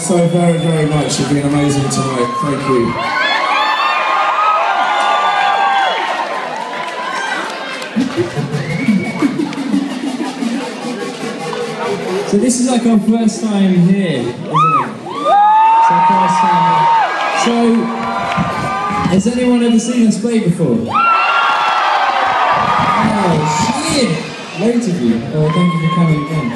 so very, very much. You've been amazing tonight. Thank you. So this is like our first time here, isn't it? It's our first time here. So, has anyone ever seen us play before? Oh, shit! Loads of you. Oh, thank you for coming again.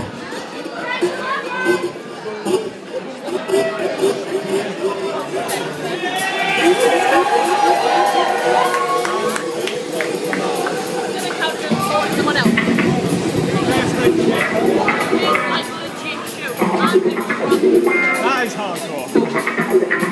That is hardcore.